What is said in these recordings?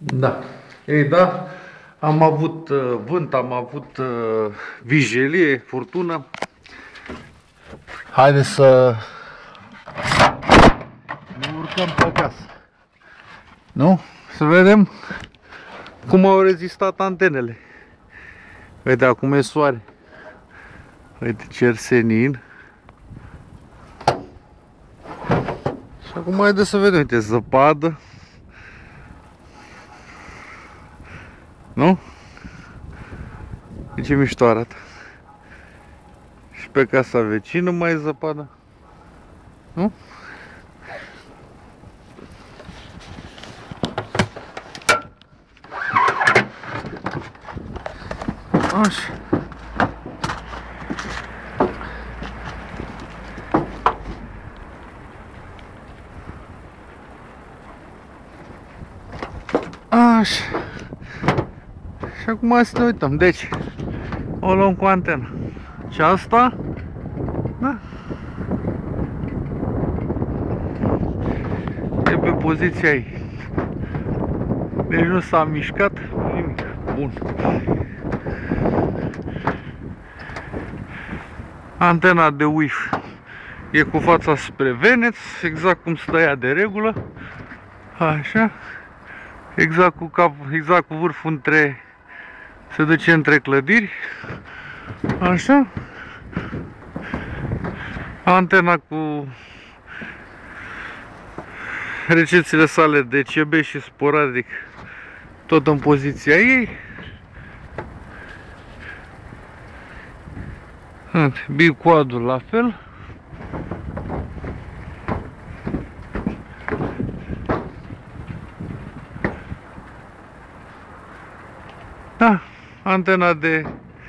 Da. Ei, da, am avut vânt, am avut vijelie, furtună. Haideți să ne urcăm pe acasă. Nu? Să vedem cum au rezistat antenele. Uite, acum e soare. Uite, cer senin. Și acum haideți să vedem, uite, zăpadă. Nu? E ce mișto arată. Și pe casa vecină mai e zăpadă. Nu? Așa. Așa. Și acum să ne uităm. Deci, o luăm cu antena. Și asta, da, e pe poziția ei. Deci nu s-a mișcat nimic. Bun. Antena de Wi-Fi e cu fața spre Veneț, exact cum stă ea de regulă. Așa. Exact cu capul, exact cu vârful între, se duce între clădiri. Așa. Antena cu recepțiile sale de CB și sporadic tot în poziția ei. Bicoadul la fel. Da, antena de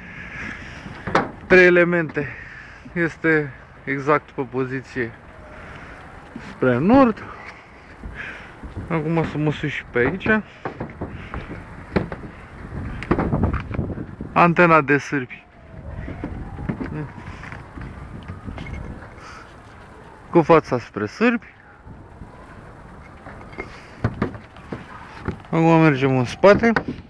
3 elemente este exact pe poziție spre nord. Acum să mă sus și pe aici. Antena de sârbi cu fața spre sârbi. Acum mergem în spate.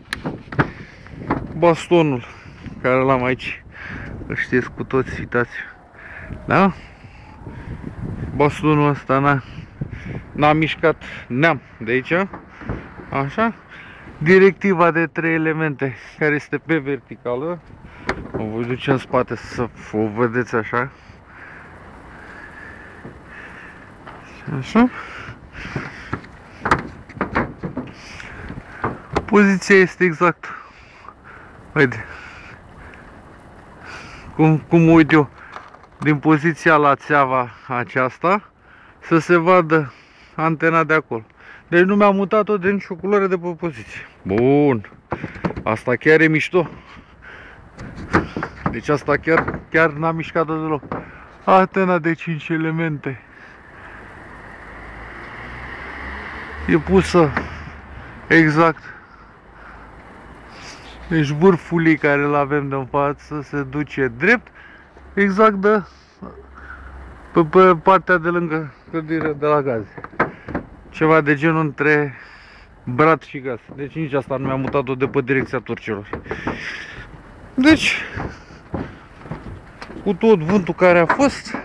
Bastonul care l-am aici, îl știți cu toți, uitați, da? Bastonul ăsta n-a mișcat neam de aici, așa. Directiva de 3 elemente care este pe verticală, o voi duce în spate să o vedeți așa. Așa. Poziția este exact. Uite, cum mă uit eu din poziția la țeava aceasta, să se vadă antena de acolo. Deci nu mi-am mutat-o de nicio culoare de pe poziție. Bun, asta chiar e mișto. Deci asta chiar n-a mișcat-o deloc. Antena de 5 elemente e pusă exact. Deci vârful ei care îl avem de în față se duce drept, exact pe partea de lângă clădirea de la gaze. Ceva de genul între Brad și Gaz. Deci nici asta nu mi-a mutat-o de pe direcția turcilor. Deci, cu tot vântul care a fost,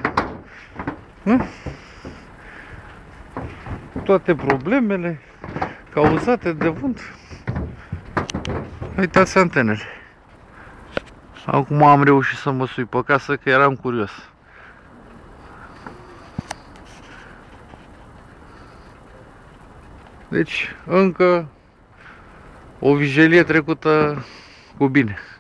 toate problemele cauzate de vânt, uitați antenele. Acum am reușit să mă sui pe casă că eram curios. Deci, încă o vijelie trecută cu bine.